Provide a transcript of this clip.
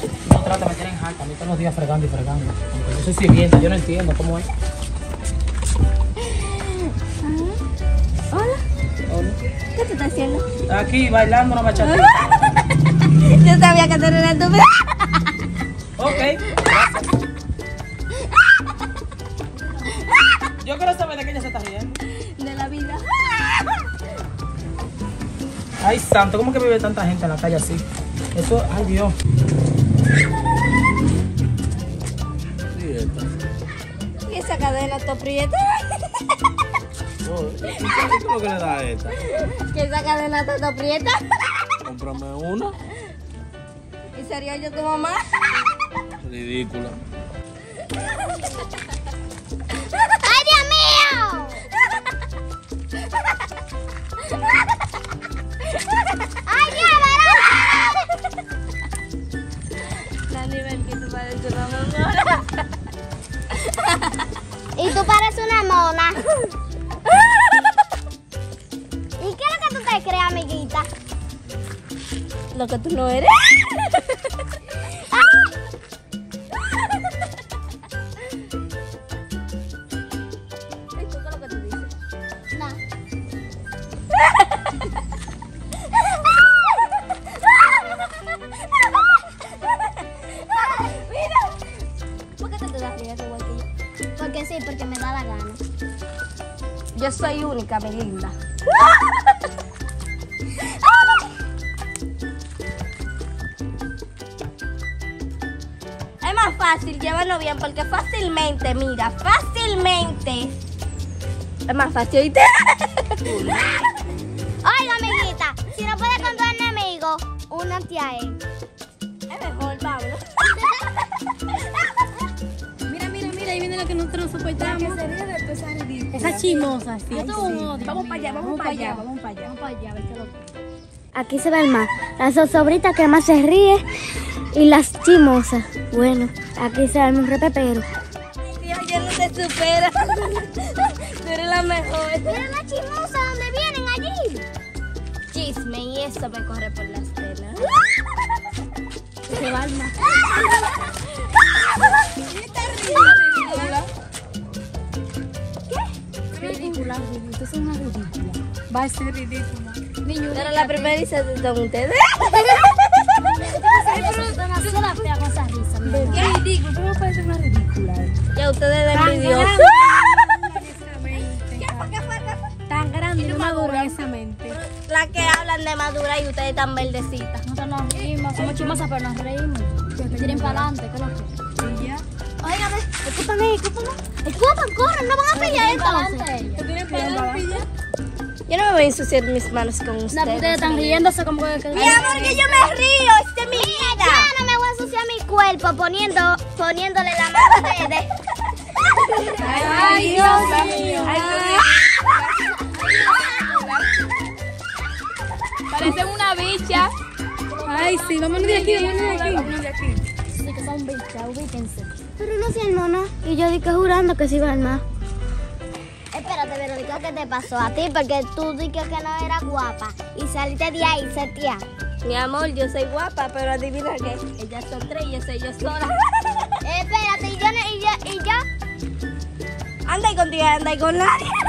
No trata, me tienen harta. A mí todos los días fregando y fregando. Aunque yo soy sirvienta, yo no entiendo cómo es. Hola. Hola. ¿Qué te estás haciendo? Aquí bailando una bachatita. Yo sabía que tú eras estúpida. Ok, gracias. Yo quiero saber de qué ella se está riendo. De la vida. Ay, santo, ¿cómo que vive tanta gente en la calle así? Eso, ay Dios. ¿Y esa cadena está prieta? ¿Qué es lo que le da a esta? ¿Que esa cadena está prieta? Cómprame una. ¿Y sería yo tu mamá? Ridícula. ¡Ay, Dios mío! ¡Ay, Dios, varón! La nivel que tú pareces una mona. Y tú pareces una mona. ¿Y qué es lo que tú te crees, amiguita? Lo que tú no eres. ¿Y tú qué es lo que tú dices? No. Mira. ¿Por qué te das riendo igual que yo? Porque sí, porque me da la gana. Yo soy única, mi linda. Es más fácil, llévalo bien, porque fácilmente, mira, fácilmente. Es más fácil, ¿oíste? Oiga, amiguita, si no puede con tu enemigo, únete a él. Es mejor, Pablo. Mira, ahí viene la que nosotros no soportamos. Que sería de esa ridícula. Esa chimosa, sí. Vamos para allá, vamos para allá. Vamos para allá, a ver qué lo Aquí se ven más la zozobrita que más se ríe y las chimosas. Bueno, aquí se arma un repepero. Dios, yo no te supero. Tú eres la mejor. Mira la chimosa, ¿dónde vienen allí? Chisme, y eso me corre por las venas. se va al mar. Ridícula, ridícula. Es una ridícula. Va a ser ridícula. Niño, Pero la primera dice son ustedes. demasiado fea con esa risa. Qué ridículo. ¿Cómo puede ser una ridícula? Ya ustedes de envidiosos. ¿Qué fue? Tan grande y no madura esa mente. Las que hablan de madura y ustedes tan verdecitas. Nosotros nos reímos, somos chismosas, pero nos reímos. Que tiren para adelante, ¿qué es lo que? Y ya. Óigame, escúpame. Escupan, corran, no van a pelear entonces. Que tiren para adelante. Yo no me voy a ensuciar mis manos con ustedes. Ustedes están riéndose como que... Mi amor, que yo me río. Esta es mi vida. Yo no me voy a ensuciar mi cuerpo poniéndole la mano a ustedes. Ay, Dios mío. Parecen una bicha. Ay, sí, vámonos de aquí, vámonos de aquí. Sí, que son bichas, ubíquense. Pero no sean mona. Y yo dije jurando que se iba al mar. Espérate, Verónica, ¿qué te pasó a ti? Porque tú dijiste que no eras guapa y saliste de ahí, setia. Mi amor, yo soy guapa, pero adivina qué. Ellas son tres y yo soy yo sola. Espérate, y yo. Anda ahí contigo, anda ahí con nadie.